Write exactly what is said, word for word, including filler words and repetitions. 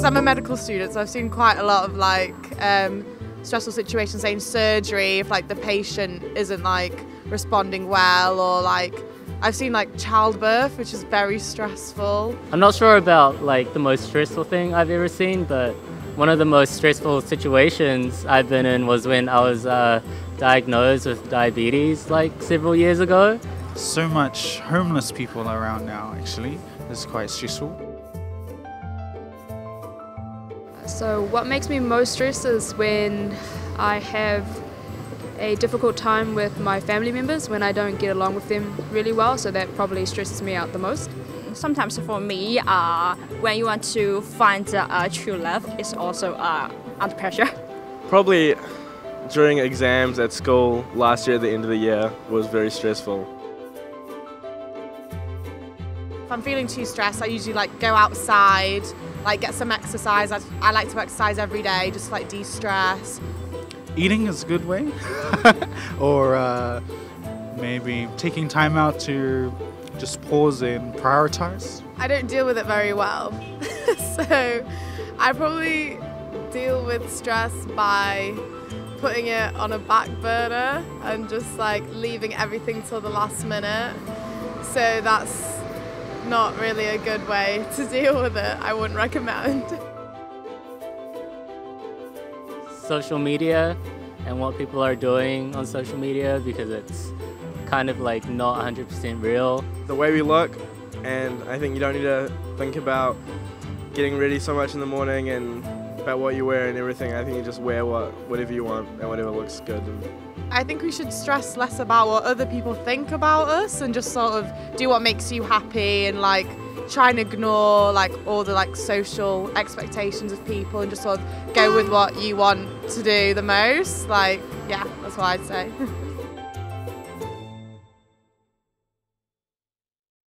because I'm a medical student, so I've seen quite a lot of like um, stressful situations, say in surgery, if like the patient isn't like responding well, or like I've seen like childbirth, which is very stressful. I'm not sure about like the most stressful thing I've ever seen, but one of the most stressful situations I've been in was when I was uh, diagnosed with diabetes like several years ago. So much homeless people around now, actually. It's quite stressful. So what makes me most stressed is when I have a difficult time with my family members, when I don't get along with them really well, so that probably stresses me out the most. Sometimes for me, uh, when you want to find uh, true love, it's also uh, under pressure. Probably during exams at school last year at the end of the year was very stressful. If I'm feeling too stressed, I usually like go outside, like get some exercise. I, I like to exercise every day, just like de-stress. Eating is a good way, or uh, maybe taking time out to just pause and prioritize. I don't deal with it very well, so I probably deal with stress by putting it on a back burner and just like leaving everything till the last minute. So that's not really a good way to deal with it. I wouldn't recommend. Social media and what people are doing on social media, because it's kind of like not one hundred percent real. The way we look, and I think you don't need to think about getting ready so much in the morning and about what you wear and everything. I think you just wear what whatever you want and whatever looks good. I think we should stress less about what other people think about us and just sort of do what makes you happy, and like try and ignore like all the like social expectations of people and just sort of go with what you want to do the most. Like, yeah, that's what I'd say.